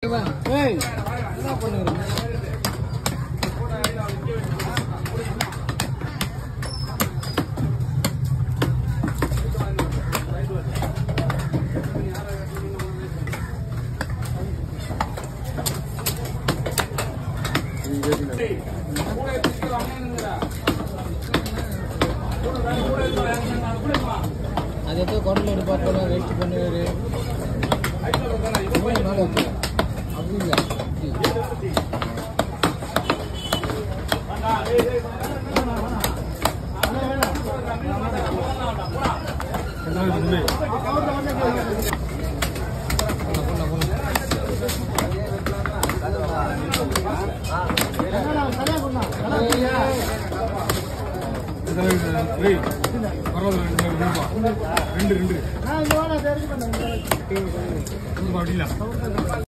என்ன பண்ணுறேன் அது ஏதோ குடல் பார்த்தோன்னா வேஸ்ட் பண்ணுவாரு அப்படி இல்லை ரெண்டு